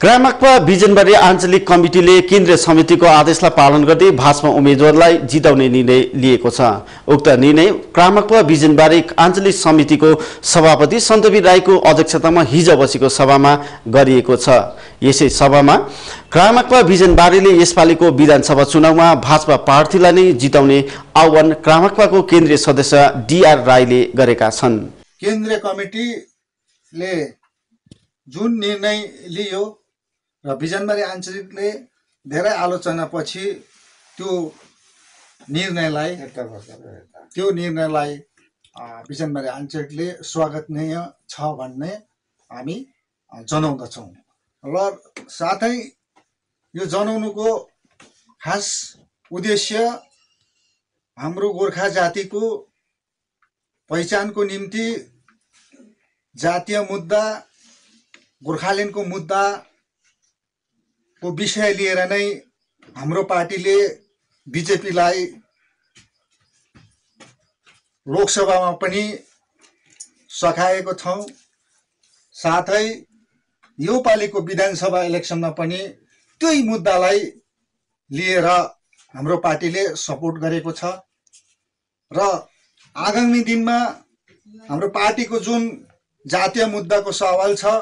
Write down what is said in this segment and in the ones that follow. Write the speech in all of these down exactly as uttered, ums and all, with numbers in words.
क्रामाक्पा बिजनबारी आञ्चलिक कमिटीले केन्द्रीय समितिको आदेशलाई पालन गर्दै भाजपा उम्मेद्वारलाई जिताउने निर्णय लिएको छ। उक्त निर्णय क्रामाक्पा बिजनबारी आञ्चलिक समितिको सभापति सन्तवीर राईको अध्यक्षतामा हिजो बसेको सभामा गरिएको छ। यसै सभामा क्रामाक्पा बिजनबारीले यसपालिको विधानसभा चुनावमा भाजपा प्रार्थीलाई नै जिताउने आह्वान क्रामाक्पाको केन्द्रीय सदस्य डीआर राईले गरेका छन्। केन्द्रीय कमिटीले जुन निर्णय लियो र बिजनबारी आञ्चलिकले धेरै आलोचनापछि त्यो निर्णयलाई त्यो निर्णयलाई बिजनबारी आञ्चलिकले स्वागतनीय छ भन्ने हामी जनाउँदछौँ र साथै यो जनाउनुको खास उद्देश्य हाम्रो गोर्खा जातिको पहिचानको निम्ति जातीय मुद्दा गोर्खाल्यान्डको मुद्दा को विषय लिएर नै हाम्रो पार्टीले बीजेपीलाई लोकसभामा पनि सघाएको छौं। साथै यो पालिको विधानसभा इलेक्सनमा पनि त्यही मुद्दालाई लिएर हाम्रो पार्टीले सपोर्ट गरेको छ र आगामी दिनमा हाम्रो पार्टीको जुन जातीय मुद्दाको सवाल छ,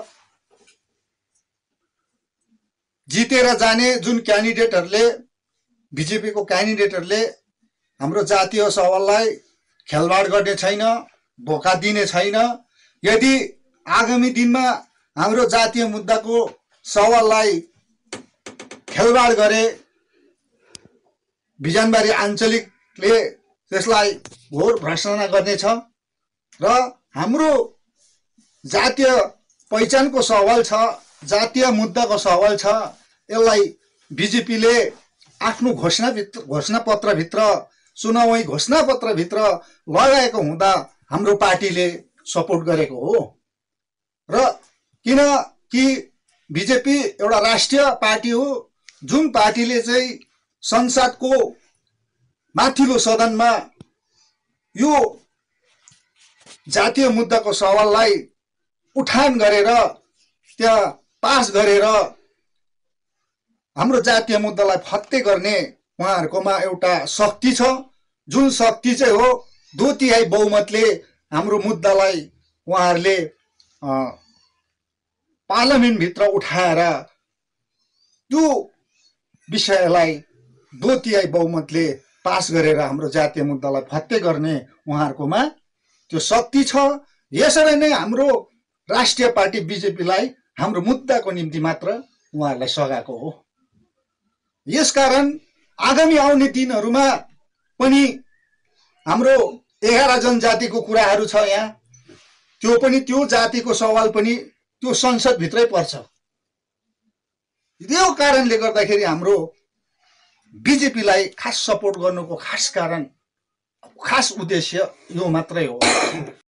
जितेर जाने जुन क्यान्डिडेटहरूले बीजेपीको क्यान्डिडेटहरूले हाम्रो जातीय सवाललाई खेलवाड गर्ने छैन, धोका दिने छैन। यदि आगामी दिनमा हाम्रो जातीय मुद्दाको सवाललाई खेलवाड गरे बिजनबारी आञ्चलिकले त्यसलाई घोर भर्त्सना गर्नेछ र हाम्रो जातीय पहिचानको सवाल छ, जातीय मुद्दाको सवाल छ, यसलाई बीजेपीले आफ्नो घोषणा घोषणा पत्रभित्र चुनावी घोषणा पत्रभित्र लगाएको हुँदा हाम्रो पार्टीले सपोर्ट गरेको हो र किनकि बीजेपी एउटा राष्ट्रिय पार्टी हो जुन पार्टीले चाहिँ संसदको माथिल्लो सदनमा यो जातीय मुद्दाको सवाललाई उठान गरेर त्यहाँ पास गरेर हाम्रो जातीय मुद्दालाई फत्ते गर्ने उहाँहरुकोमा एउटा शक्ति छ, जुन शक्ति चाहिँ हो दो तिहाई बहुमतले हाम्रो मुद्दालाई उहाँहरुले पार्लियामेन्ट भित्र उठाएर त्यो विषयलाई दो तिहाई बहुमतले पास गरेर हाम्रो जातीय मुद्दालाई फत्ते गर्ने उहाँहरुकोमा त्यो शक्ति छ। यसरी नै हाम्रो राष्ट्रिय पार्टी बीजेपीलाई हाम्रो मुद्दाको निम्ति मात्र उहाँहरुलाई सघाएको हो। यसकारण आगामी आउने दिनहरुमा पनि हाम्रो एघार जनजातिको कुराहरु छ, यहाँ त्यो पनि त्यो जातिको सवाल पनि त्यो संसद भित्रै पर्छ। यो कारणले गर्दाखेरि हाम्रो बीजेपीलाई खास सपोर्ट गर्नुको खास कारण खास उद्देश्य यो मात्रै हो।